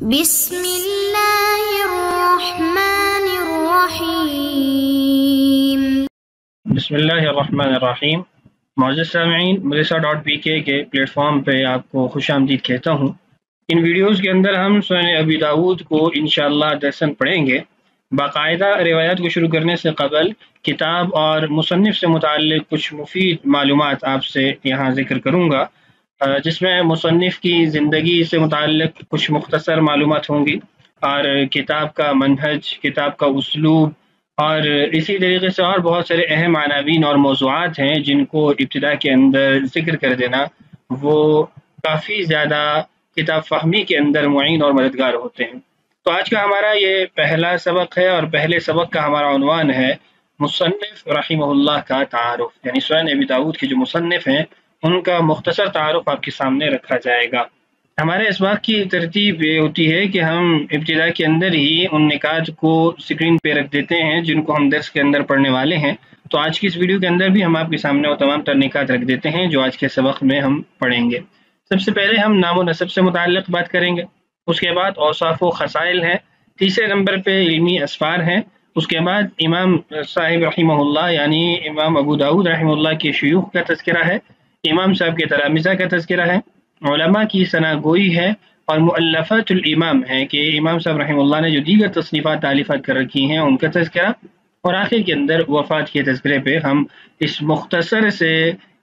بسم اللہ الرحمن الرحیم۔ بسم اللہ الرحمن الرحیم۔ معزز سامعین، مدرسہ.pk کے پلیٹ فارم پہ آپ کو خوش آمدید کہتا ہوں۔ ان ویڈیوز کے اندر ہم سنن ابی داؤد کو انشاءاللہ درسن پڑھیں گے۔ باقاعدہ روایات کو شروع کرنے سے قبل کتاب اور مصنف سے متعلق کچھ مفید معلومات آپ سے یہاں ذکر کروں گا، جس میں مصنف کی زندگی سے متعلق کچھ مختصر معلومات ہوں گی، اور کتاب کا منہج، کتاب کا اسلوب، اور اسی طریقے سے اور بہت سارے اہم عناوین اور موضوعات ہیں جن کو ابتدا کے اندر ذکر کر دینا وہ کافی زیادہ کتاب فہمی کے اندر معین اور مددگار ہوتے ہیں۔ تو آج کا ہمارا یہ پہلا سبق ہے، اور پہلے سبق کا ہمارا عنوان ہے مصنف رحمہ اللہ کا تعارف، یعنی سنن ابی داؤد کے جو مصنف ہیں ان کا مختصر تعارف آپ کے سامنے رکھا جائے گا۔ ہمارے اس بات کی ترتیب یہ ہوتی ہے کہ ہم ابتدا کے اندر ہی ان نکات کو سکرین پہ رکھ دیتے ہیں جن کو ہم درس کے اندر پڑھنے والے ہیں۔ تو آج کی اس ویڈیو کے اندر بھی ہم آپ کے سامنے وہ تمام تر نکات رکھ دیتے ہیں جو آج کے سبق میں ہم پڑھیں گے۔ سب سے پہلے ہم نام و نسب سے متعلق بات کریں گے، اس کے بعد اوصاف و خصائل ہیں، تیسرے نمبر پہ علمی اسفار ہیں، اس کے بعد امام صاحب رحمہ اللہ یعنی امام ابو داؤد رحمہ اللہ کے شیوخ کا تذکرہ ہے، امام صاحب کے تلامذہ کا تذکرہ ہے، علماء کی ثنا گوئی ہے، اور مؤلفات الامام ہے کہ امام صاحب رحمہ اللہ نے جو دیگر تصنیفات تالیفات کر رکھی ہیں ان کا تذکرہ، اور آخر کے اندر وفات کے تذکرے پہ ہم اس مختصر سے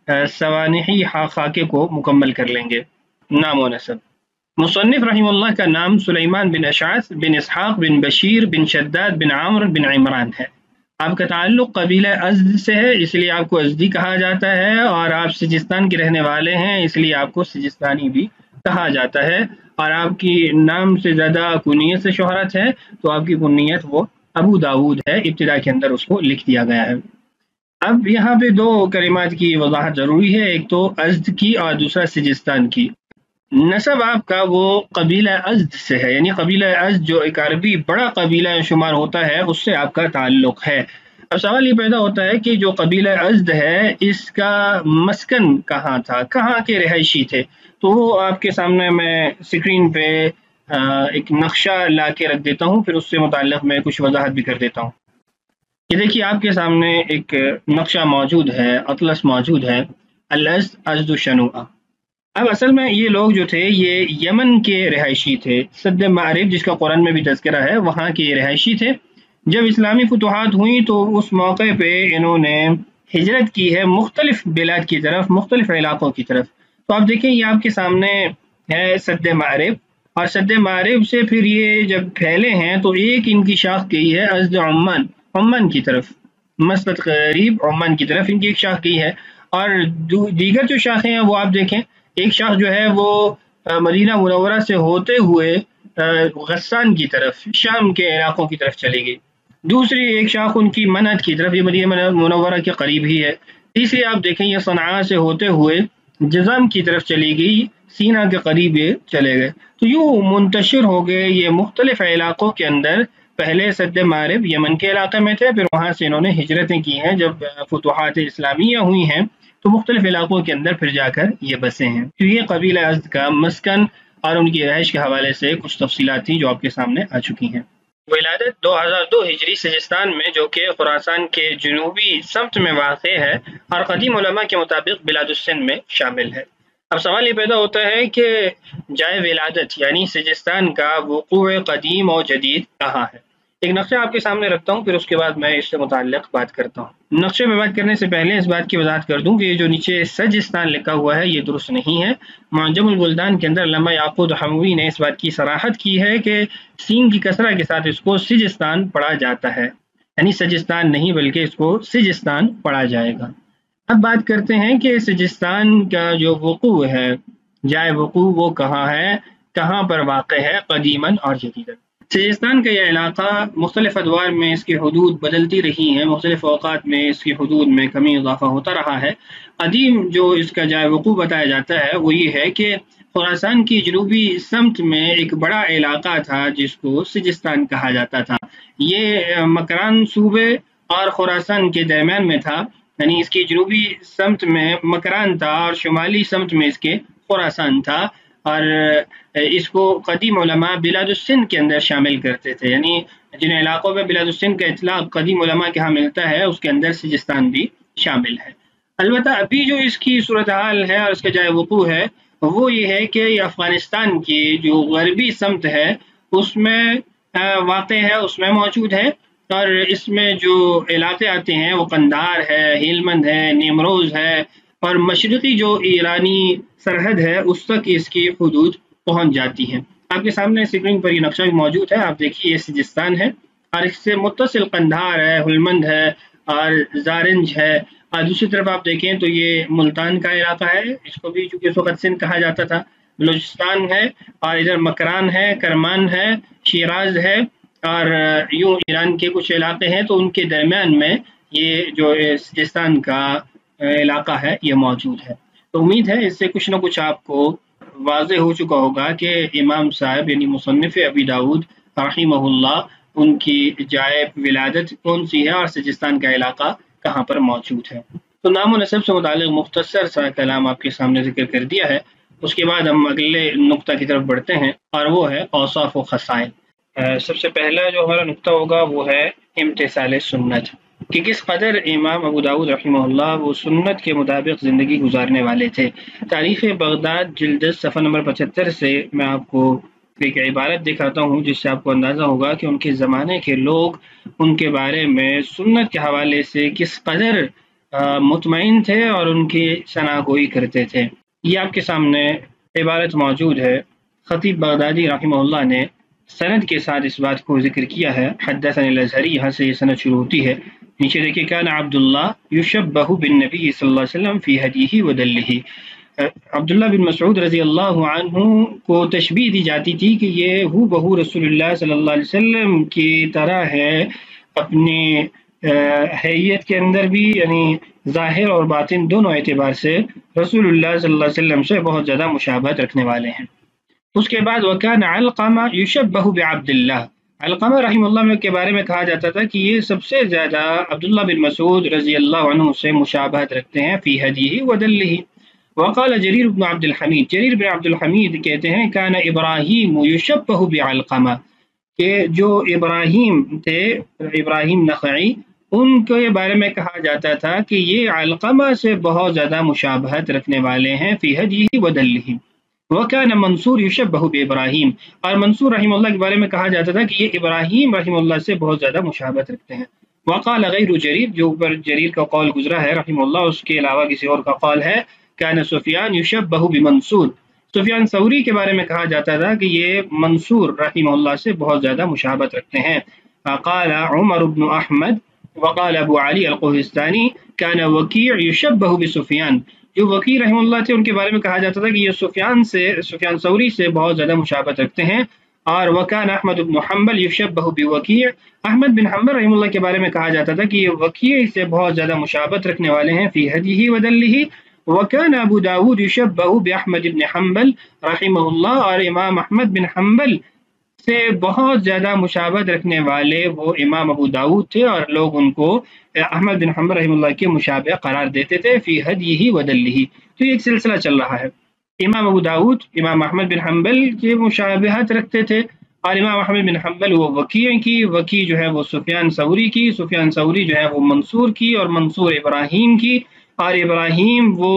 سوانحی خاکے کو مکمل کر لیں گے۔ نام و نسب۔ مصنف رحمہ اللہ کا نام سلیمان بن اشعث بن اسحاق بن بشیر بن شداد بن عامر بن عمران ہے۔ آپ کا تعلق قبیلہ ازد سے ہے، اس لیے آپ کو ازدی کہا جاتا ہے، اور آپ سجستان کے رہنے والے ہیں اس لیے آپ کو سجستانی بھی کہا جاتا ہے، اور آپ کی نام سے زیادہ کنیت سے شہرت ہے تو آپ کی کنیت وہ ابو داؤد ہے، ابتدا کے اندر اس کو لکھ دیا گیا ہے۔ اب یہاں پہ دو کلمات کی وضاحت ضروری ہے، ایک تو ازد کی اور دوسرا سجستان کی۔ نسب آپ کا وہ قبیلہ ازد سے ہے، یعنی قبیلہ ازد جو ایک عربی بڑا قبیلہ شمار ہوتا ہے اس سے آپ کا تعلق ہے۔ اب سوال یہ پیدا ہوتا ہے کہ جو قبیلہ ازد ہے اس کا مسکن کہاں تھا، کہاں کے رہائشی تھے؟ تو وہ آپ کے سامنے میں سکرین پہ ایک نقشہ لا کے رکھ دیتا ہوں، پھر اس سے متعلق میں کچھ وضاحت بھی کر دیتا ہوں۔ یہ دیکھیے آپ کے سامنے ایک نقشہ موجود ہے، اطلس موجود ہے، الازد ازد شنوءہ۔ اب اصل میں یہ لوگ جو تھے یہ یمن کے رہائشی تھے، سد معرب جس کا قرآن میں بھی تذکرہ ہے وہاں کے رہائشی تھے۔ جب اسلامی فتوحات ہوئیں تو اس موقع پہ انہوں نے ہجرت کی ہے مختلف بلاد کی طرف، مختلف علاقوں کی طرف۔ تو آپ دیکھیں یہ آپ کے سامنے ہے سد معرب، اور سد معرب سے پھر یہ جب پھیلے ہیں تو ایک ان کی شاخ گئی ہے ازد عمان، عمان کی طرف، مسقط قریب عمان کی طرف ان کی ایک شاخ گئی ہے، اور دیگر جو شاخیں ہیں وہ آپ دیکھیں، ایک شاخ جو ہے وہ مدینہ منورہ سے ہوتے ہوئے غسان کی طرف، شام کے علاقوں کی طرف چلی گئی، دوسری ایک شاخ ان کی منعت کی طرف، یہ مدینہ منورہ کے قریب ہی ہے، تیسری آپ دیکھیں یہ صنعاء سے ہوتے ہوئے جزام کی طرف چلی گئی، سینا کے قریب یہ چلے گئے۔ تو یوں منتشر ہو گئے یہ مختلف علاقوں کے اندر۔ پہلے سد معرب یمن کے علاقے میں تھے، پھر وہاں سے انہوں نے ہجرتیں کی ہیں، جب فتوحات اسلامیہ ہوئی ہیں تو مختلف علاقوں کے اندر پھر جا کر یہ بسے ہیں۔ تو یہ قبیلہ ازد کا مسکن اور ان کی رہائش کے حوالے سے کچھ تفصیلات تھیں جو آپ کے سامنے آ چکی ہیں۔ ولادت 2002 ہجری سجستان میں جو کہ خراسان کے جنوبی سمت میں واقع ہے، اور قدیم علماء کے مطابق بلاد السندھ میں شامل ہے۔ اب سوال یہ پیدا ہوتا ہے کہ جائے ولادت یعنی سجستان کا وقوع قدیم اور جدید کہاں ہے؟ ایک نقشہ آپ کے سامنے رکھتا ہوں، پھر اس کے بعد میں اس سے متعلق بات کرتا ہوں۔ نقشے پہ بات کرنے سے پہلے اس بات کی وضاحت کر دوں کہ یہ جو نیچے سجستان لکھا ہوا ہے یہ درست نہیں ہے۔ معجم البلدان کے اندر علامہ یعقوب حموی نے اس بات کی صراحت کی ہے کہ سین کی کسرہ کے ساتھ اس کو سجستان پڑھا جاتا ہے، یعنی سجستان نہیں بلکہ اس کو سجستان پڑھا جائے گا۔ اب بات کرتے ہیں کہ سجستان کا جو وقوع ہے، جائے وقوع وہ کہاں ہے، کہاں پر واقع ہے قدیماً اور جدیداً۔ سجستان کا یہ علاقہ مختلف ادوار میں اس کی حدود بدلتی رہی ہیں، مختلف اوقات میں اس کی حدود میں کمی اضافہ ہوتا رہا ہے۔ قدیم جو اس کا جائے وقوع بتایا جاتا ہے وہ یہ ہے کہ خراسان کی جنوبی سمت میں ایک بڑا علاقہ تھا جس کو سجستان کہا جاتا تھا۔ یہ مکران صوبے اور خراسان کے درمیان میں تھا، یعنی اس کی جنوبی سمت میں مکران تھا اور شمالی سمت میں اس کے خراسان تھا، اور اس کو قدیم علماء بلاد السندھ کے اندر شامل کرتے تھے، یعنی جن علاقوں میں بلاد السندھ کا اطلاق قدیم علماء کے ہاں ملتا ہے اس کے اندر سجستان بھی شامل ہے۔ البتہ ابھی جو اس کی صورتحال ہے اور اس کا جائے وقوع ہے وہ یہ ہے کہ یہ افغانستان کی جو غربی سمت ہے اس میں واقع ہے، اس میں موجود ہے، اور اس میں جو علاقے آتے ہیں وہ قندھار ہے، ہیلمند ہے، نیمروز ہے، اور مشرقی جو ایرانی سرحد ہے اس تک اس کی حدود پہنچ جاتی ہیں۔ آپ کے سامنے اسکرین پر یہ نقشہ بھی موجود ہے، آپ دیکھیے یہ سجستان ہے اور اس سے متصل قندھار ہے، ہلمند ہے اور زارنج ہے، اور دوسری طرف آپ دیکھیں تو یہ ملتان کا علاقہ ہے، اس کو بھی چونکہ اس وقت سندھ کہا جاتا تھا، بلوچستان ہے، اور ادھر مکران ہے، کرمان ہے، شیراز ہے، اور یوں ایران کے کچھ علاقے ہیں، تو ان کے درمیان میں یہ جو سجستان کا علاقہ ہے یہ موجود ہے۔ تو امید ہے اس سے کچھ نہ کچھ آپ کو واضح ہو چکا ہوگا کہ امام صاحب یعنی مصنف ابی داؤد رحمہ اللہ ان کی جائے ولادت کون سی ہے اور سجستان کا علاقہ کہاں پر موجود ہے۔ تو نام و نسب سے متعلق مختصر سا کلام آپ کے سامنے ذکر کر دیا ہے، اس کے بعد ہم اگلے نقطہ کی طرف بڑھتے ہیں اور وہ ہے اوصاف و خصائل۔ سب سے پہلا جو ہمارا نقطہ ہوگا وہ ہے امتثال سنت، کہ کس قدر امام ابو داؤد رحمہ اللہ وہ سنت کے مطابق زندگی گزارنے والے تھے۔ تاریخ بغداد جلد صفحہ نمبر 75 سے میں آپ کو ایک عبارت دکھاتا ہوں جس سے آپ کو اندازہ ہوگا کہ ان کے زمانے کے لوگ ان کے بارے میں سنت کے حوالے سے کس قدر مطمئن تھے اور ان کی شناگوئی کرتے تھے۔ یہ آپ کے سامنے عبارت موجود ہے، خطیب بغدادی رحمہ اللہ نے سند کے ساتھ اس بات کو ذکر کیا ہے۔ حدثني الازہری، یہاں سے یہ سند شروع ہوتی ہے، نیچے دیکھیں کان عبداللہ یشبہ بالنبی صلی اللہ علیہ وسلم فی ہدیہ ودلہ۔ عبداللہ بن مسعود رضی اللہ عنہ کو تشبیہ دی جاتی تھی کہ یہ ہو بہو رسول اللہ صلی اللہ علیہ وسلم کی طرح ہے، اپنی حیت کے اندر بھی، یعنی ظاہر اور باطن دونوں اعتبار سے رسول اللہ صلی اللہ علیہ وسلم سے بہت زیادہ مشابہت رکھنے والے ہیں۔ اس کے بعد وکان علقمہ یشبہ بعبد اللہ، علقمہ رحمہ اللہ کے بارے میں کہا جاتا تھا کہ یہ سب سے زیادہ عبداللہ بن مسعود رضی اللہ عنہ سے مشابہت رکھتے ہیں فی ہدیہ ودلہ۔ وقال جریر بن عبد الحمید، جریر بن عبد الحمید کہتے ہیں کان ابراہیم یشبہ بعلقمہ، کہ جو ابراہیم تھے، ابراہیم نخعی، ان کے بارے میں کہا جاتا تھا کہ یہ علقمہ سے بہت زیادہ مشابہت رکھنے والے ہیں فی ہدیہ ودلہ۔ وکان منصور یشبہ بابراہیم، اور منصور رحمہ اللہ کے بارے میں کہا جاتا تھا کہ یہ ابراہیم رحمہ اللہ سے بہت زیادہ مشابہت رکھتے ہیں۔ وقال غیر جریر، جو اوپر جریر کا قول گزرا ہے رحمہ اللہ، اس کے علاوہ کسی اور کا قول ہے کان سفیان یشبہ بمنصور، سفیان ثوری کے بارے میں کہا جاتا تھا کہ یہ منصور رحمہ اللہ سے بہت زیادہ مشابہت رکھتے ہیں۔ قال عمر بن احمد وقال ابو علی القہستانی کان وکیع یشبہ بسفیان، جو وکیع رحمہ اللہ تھے ان کے بارے میں کہا جاتا تھا کہ یہ سفیان ثوری سے بہت زیادہ مشابہت رکھتے ہیں۔ اور وکان احمد بن حنبل یشبہ بوکیع، احمد بن حنبل رحمہ اللہ کے بارے میں کہا جاتا تھا کہ یہ وکیع سے بہت زیادہ مشابہت رکھنے والے ہیں فی ہدیہ ودلہ۔ وکان ابو داود یشبہ باحمد بن حنبل رحمہ اللہ، اور امام احمد بن حنبل سے بہت زیادہ مشابہت رکھنے والے وہ امام ابو داود تھے، اور لوگ ان کو احمد بن حنبل رحمہ اللہ کے مشابہ قرار دیتے تھے فی ہدیہ ودلہ۔ تو یہ ایک سلسلہ چل رہا ہے، امام ابو داود امام احمد بن حنبل کی مشابہت رکھتے تھے، اور امام احمد بن حنبل وہ وکیع کی، وکیع جو ہے وہ سفیان ثوری کی، سفیان ثوری جو ہے وہ منصور کی، اور منصور ابراہیم کی، اور ابراہیم وہ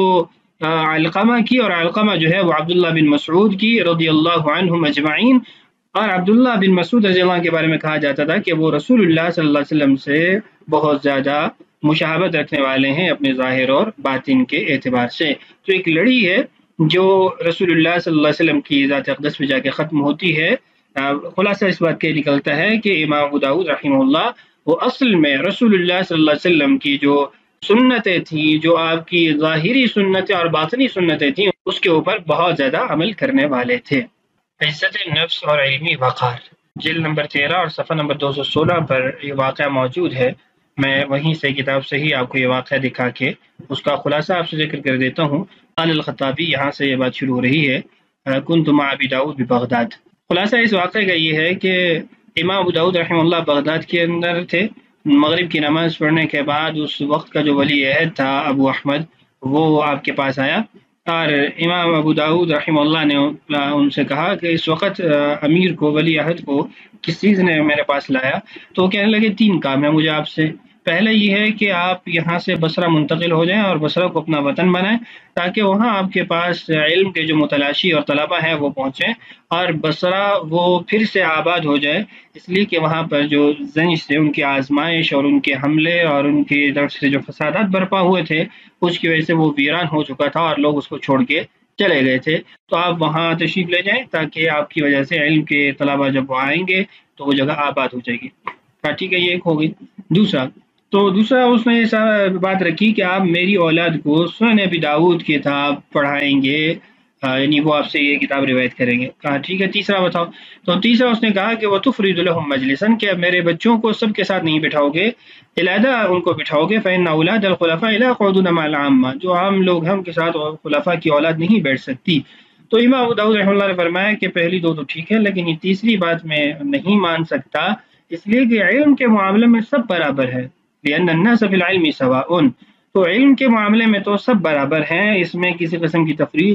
علقمہ کی، اور علقمہ جو ہے وہ عبداللہ بن مسعود کی رضی اللہ عنہم اجمعین۔ اور عبداللہ بن مسعود رضی اللہ عنہ کے بارے میں کہا جاتا تھا کہ وہ رسول اللہ صلی اللہ علیہ وسلم سے بہت زیادہ مشابہت رکھنے والے ہیں اپنے ظاہر اور باطن کے اعتبار سے۔ تو ایک لڑی ہے جو رسول اللہ صلی اللہ علیہ وسلم کی ذات اقدس پہ جا کے ختم ہوتی ہے۔ خلاصہ اس بات کے نکلتا ہے کہ امام ابو داؤد رحمہ اللہ وہ اصل میں رسول اللہ صلی اللہ علیہ وسلم کی جو سنتیں تھیں، جو آپ کی ظاہری سنتیں اور باطنی سنتیں تھیں، اس کے اوپر بہت زیادہ عمل کرنے والے تھے۔ عزت نفس اور علمی وقار، جلد نمبر 13 اور صفحہ نمبر 216 پر یہ واقعہ موجود ہے۔ میں وہیں سے کتاب سے ہی آپ کو یہ واقعہ دکھا کے اس کا خلاصہ آپ سے ذکر کر دیتا ہوں۔ قال الخطابی، یہاں سے یہ بات شروع ہو رہی ہے، کنت مع ابی داؤد ببغداد۔ خلاصہ اس واقعے کا یہ ہے کہ امام ابو داؤد رحمہ اللہ بغداد کے اندر تھے۔ مغرب کی نماز پڑھنے کے بعد اس وقت کا جو ولی عہد تھا ابو احمد، وہ آپ کے پاس آیا اور امام ابو داؤد رحمہ نے ان سے کہا کہ اس وقت امیر کو، ولی عہد کو کس چیز نے میرے پاس لایا؟ تو وہ کہنے لگے 3 کام ہے مجھے آپ سے۔ پہلا یہ ہے کہ آپ یہاں سے بصرہ منتقل ہو جائیں اور بصرہ کو اپنا وطن بنائیں، تاکہ وہاں آپ کے پاس علم کے جو متلاشی اور طلبہ ہیں وہ پہنچیں، اور بصرہ وہ پھر سے آباد ہو جائے، اس لیے کہ وہاں پر جو زنج سے ان کی آزمائش اور ان کے حملے اور ان کی طرف سے جو فسادات برپا ہوئے تھے، اس کی وجہ سے وہ ویران ہو چکا تھا اور لوگ اس کو چھوڑ کے چلے گئے تھے۔ تو آپ وہاں تشریف لے جائیں تاکہ آپ کی وجہ سے علم کے طلبہ جب وہ آئیں گے تو وہ جگہ آباد ہو جائے گی۔ ٹھیک ہے، یہ ایک ہو گئی۔ دوسرا اس نے ایسا بات رکھی کہ آپ میری اولاد کو سنن ابی داؤد کی کتاب پڑھائیں گے، یعنی وہ آپ سے یہ کتاب روایت کریں گے۔ کہا ٹھیک ہے، تیسرا بتاؤ۔ تو تیسرا اس نے کہا کہ وَتُفْرِدُ لَهُم مَجْلِسًا، کہ میرے بچوں کو سب کے ساتھ نہیں بٹھاؤ گے، علیحدہ ان کو بٹھاؤ گے، فإن أولاد الخلفاء لا يقعدون مع العامة، جو عام لوگ ہیں ان کے ساتھ خلفاء کی اولاد نہیں بیٹھ سکتی۔ تو امام ابو داؤد رحمہ اللہ نے فرمایا کہ پہلی 2 تو ٹھیک ہے، لیکن یہ تیسری بات میں نہیں مان سکتا، اس لیے کہ علم کے معاملے میں سب برابر ہے، لأن الناس في العلم سواء، تو علم کے معاملے میں تو سب برابر ہیں، اس میں کسی قسم کی تفریق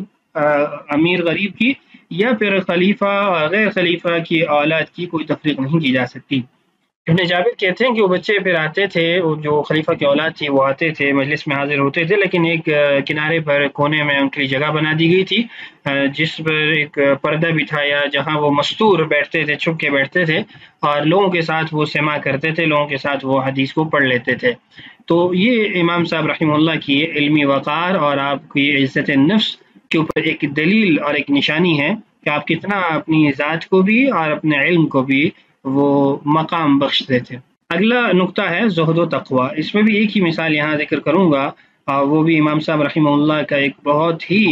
امیر غریب کی یا پھر خلیفہ اور غیر خلیفہ کی اولاد کی کوئی تفریق نہیں کی جا سکتی۔ ابن جابر کہتے ہیں کہ وہ بچے پھر آتے تھے، جو خلیفہ کی اولاد تھی وہ آتے تھے، مجلس میں حاضر ہوتے تھے، لیکن ایک کنارے پر کونے میں ان کے لیے جگہ بنا دی گئی تھی جس پر ایک پردہ بھی تھا، یا جہاں وہ مستور بیٹھتے تھے، چھپ کے بیٹھتے تھے اور لوگوں کے ساتھ وہ سماع کرتے تھے، لوگوں کے ساتھ وہ حدیث کو پڑھ لیتے تھے۔ تو یہ امام صاحب رحمہ اللہ کی علمی وقار اور آپ کی عزت نفس کے اوپر ایک دلیل اور ایک نشانی ہے کہ آپ کتنا اپنی ذات کو بھی اور اپنے علم کو بھی وہ مقام بخشتے تھے۔ اگلا نقطہ ہے زہد و تقوی، اس میں بھی ایک ہی مثال یہاں ذکر کروں گا، وہ بھی امام صاحب رحمہ اللہ کا ایک بہت ہی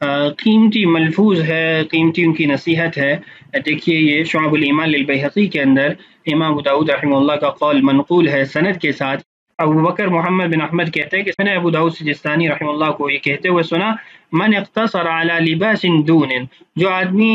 قیمتی ملفوظ ہے، قیمتی ان کی نصیحت ہے۔ دیکھیے یہ شعب الایمان للبیہقی کے اندر امام ابو داؤد رحمہ اللہ کا قول منقول ہے سند کے ساتھ۔ ابو بکر محمد بن احمد کہتے ہیں کہ میں نے ابو داؤد سجستانی رحمہ اللہ کو یہ کہتے ہوئے سنا، من اقتصر علی لباس دون، جو آدمی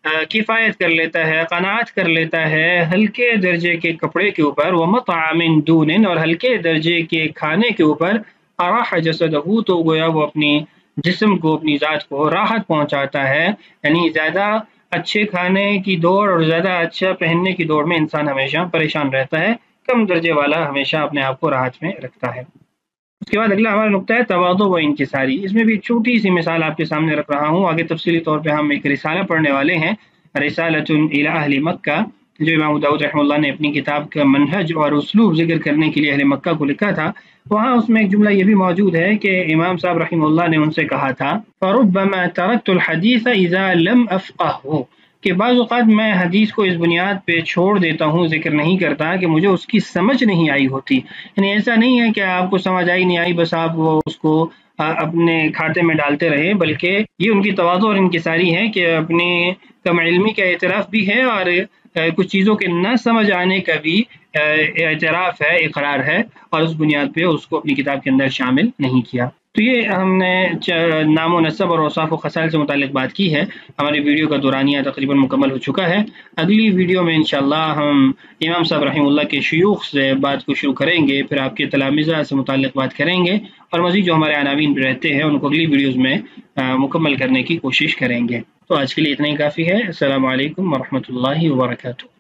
کفایت کر لیتا ہے، قناعت کر لیتا ہے ہلکے درجے کے کپڑے کے اوپر، ومطعم دون، اور ہلکے درجے کے کھانے کے اوپر، اراح جسدہ، تو گویا وہ اپنی جسم کو، اپنی ذات کو راحت پہنچاتا ہے۔ یعنی زیادہ اچھے کھانے کی دوڑ اور زیادہ اچھا پہننے کی دوڑ میں انسان ہمیشہ پریشان رہتا ہے، کم درجے والا ہمیشہ اپنے آپ کو راحت میں رکھتا ہے۔ اس کے بعد اگلا ہمارا نقطہ ہے تواضع و انکساری، اس میں بھی ایک چھوٹی سی مثال آپ کے سامنے رکھ رہا ہوں، آگے تفصیلی طور پہ ہم ایک رسالہ پڑھنے والے ہیں، رسالۃ الی اہل مکہ، جو امام ابو داؤد رحمہ اللہ نے اپنی کتاب کا منہج اور اسلوب ذکر کرنے کے لیے اہل مکہ کو لکھا تھا۔ وہاں اس میں ایک جملہ یہ بھی موجود ہے کہ امام صاحب رحمہ اللہ نے ان سے کہا تھا فَرُبَّمَا تَرَكْتُ الْحَدِيثَ إِذَا لَمْ أَفْقَهُ، کہ بعض اوقات میں حدیث کو اس بنیاد پہ چھوڑ دیتا ہوں، ذکر نہیں کرتا کہ مجھے اس کی سمجھ نہیں آئی ہوتی۔ یعنی ایسا نہیں ہے کہ آپ کو سمجھ آئی نہیں آئی بس آپ وہ اس کو اپنے کھاتے میں ڈالتے رہے، بلکہ یہ ان کی تواضع اور انکساری ہے کہ اپنے کم علمی کا اعتراف بھی ہے اور کچھ چیزوں کے نہ سمجھ آنے کا بھی اعتراف ہے، اقرار ہے، اور اس بنیاد پہ اس کو اپنی کتاب کے اندر شامل نہیں کیا۔ تو یہ ہم نے نام و نسب اور اوصاف و خصائل سے متعلق بات کی ہے۔ ہماری ویڈیو کا دورانیہ تقریباً مکمل ہو چکا ہے۔ اگلی ویڈیو میں انشاءاللہ ہم امام صاحب رحمہ اللہ کے شیوخ سے بات کو شروع کریں گے، پھر آپ کے تلامذہ سے متعلق بات کریں گے، اور مزید جو ہمارے عناوین رہتے ہیں ان کو اگلی ویڈیوز میں مکمل کرنے کی کوشش کریں گے۔ تو آج کے لیے اتنا ہی کافی ہے۔ السلام علیکم ورحمۃ اللہ وبرکاتہ۔